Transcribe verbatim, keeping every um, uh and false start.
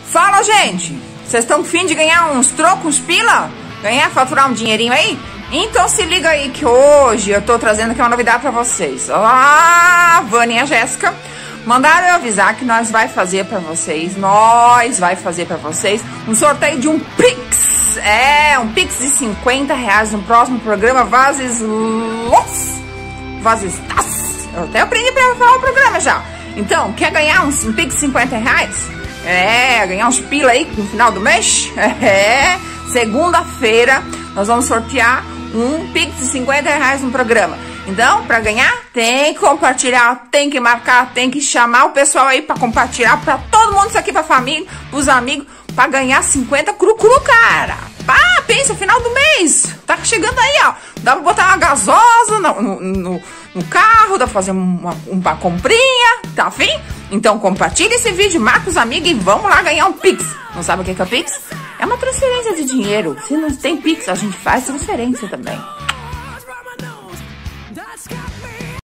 Fala, gente! Vocês estão com fim de ganhar uns trocos, pila? Ganhar, faturar um dinheirinho aí? Então se liga aí que hoje eu tô trazendo aqui uma novidade pra vocês. Ah, Vânia e a Jéssica mandaram eu avisar que nós vai fazer pra vocês, nós vai fazer pra vocês um sorteio de um Pix. É, um Pix de cinquenta reais no próximo programa Vazes Los. Vazes Tas. Eu até aprendi pra falar o programa já. Então, quer ganhar um, um Pix de cinquenta reais? É, ganhar uns pila aí no final do mês? É, segunda-feira nós vamos sortear um Pix de cinquenta reais no programa. Então, para ganhar, tem que compartilhar, tem que marcar, tem que chamar o pessoal aí para compartilhar para todo mundo, isso aqui, pra família, pros amigos, para ganhar cinquenta cru-cru, cara. Pá, pensa, final do mês, tá chegando aí, ó. Dá pra botar uma gasosa no, no, no, no carro, dá pra fazer uma, uma comprinha, tá afim? Então compartilha esse vídeo, marca os amigos e vamos lá ganhar um Pix. Não sabe o que é, que é Pix? É uma transferência de dinheiro. Se não tem Pix, a gente faz transferência também.